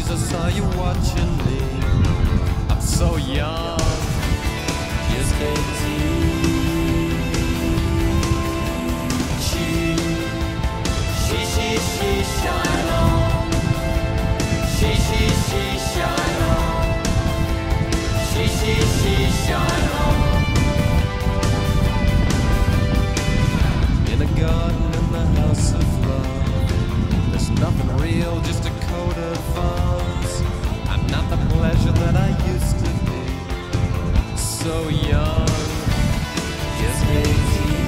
I saw you watching me. I'm so young, just can't see. She, shine on. She, shine on. She, shine on. In a garden in the house of love, there's nothing real, just a coat of fuzz. I'm not the pleasure that I used to be. So young, just can't see.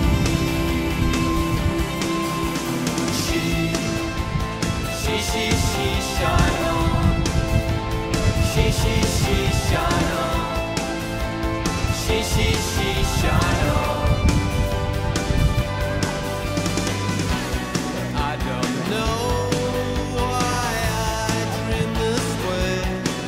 She shine on. She shine on. She shine on. I don't know why I dream this way.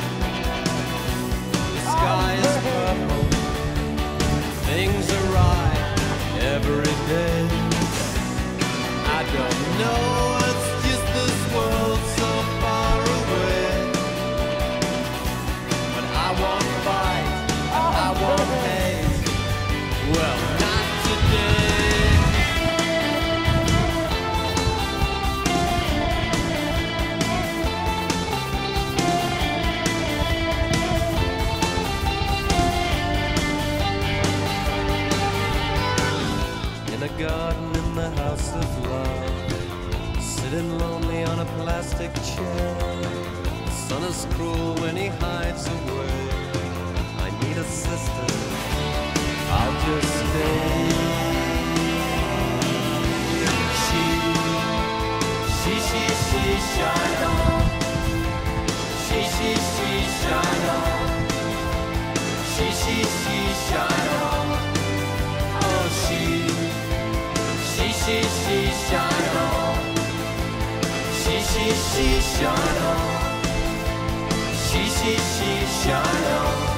The sky is purple, things are right every day. I don't know, it's just this world so far away. But I won't fight, I won't hate. Well, not today. In a garden in the house of love, sitting lonely on a plastic chair. The sun is cruel when he hides away. I need a sister, I'll just stay. She shine on. She shine on. She shine on. Oh, she shine on. She shine on. She shine on.